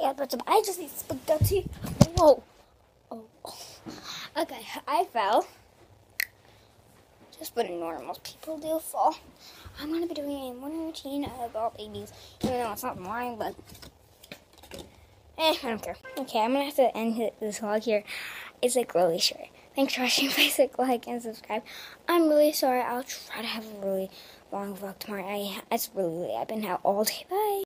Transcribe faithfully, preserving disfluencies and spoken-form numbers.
guys, what's up? I just ate spaghetti. Whoa. Oh. Okay, I fell. Just what normal people do fall. I'm going to be doing a morning routine of all babies. Even though it's not mine, but eh, I don't care. Okay, I'm going to have to end this vlog here. It's like really short. Thanks for watching. Please like, like, and subscribe. I'm really sorry. I'll try to have a really long vlog tomorrow. I, it's really late. I've been out all day. Bye.